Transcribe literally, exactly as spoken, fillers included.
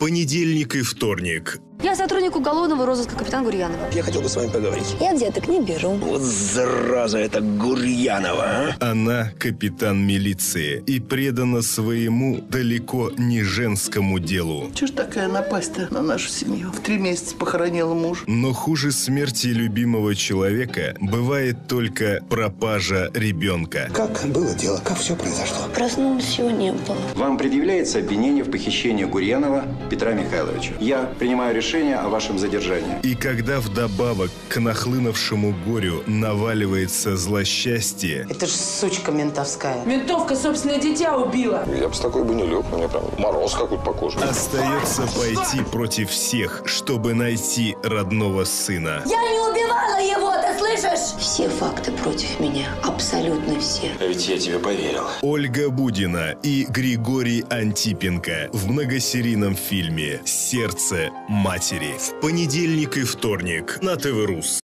понедельник и вторник. Я сотрудник уголовного розыска, капитан Гурьянова. Я хотел бы с вами поговорить. Я деток не беру. Вот зараза эта Гурьянова, а? Она капитан милиции и предана своему далеко не женскому делу. Чего ж такая напасть-то на нашу семью? В три месяца похоронила мужа. Но хуже смерти любимого человека бывает только пропажа ребенка. Как было дело? Как все произошло? Проснулась, его не было. Вам предъявляется обвинение в похищении Гурьянова Петра Михайловича. Я принимаю решение о вашем задержании. И когда вдобавок к нахлынувшему горю наваливается злосчастье, Это ж сучка ментовская. Ментовка собственное дитя убила. Я бы с такой бы не лег, мне прям мороз какой-то по коже. остается пойти против всех, чтобы найти родного сына. Я не убивала его, ты слышишь? Все факты против меня, абсолютно все. А ведь я тебе поверил. Ольга Будина и Григорий Антипенко в многосерийном фильме «Сердце матери» в понедельник и вторник на ТВ Рус.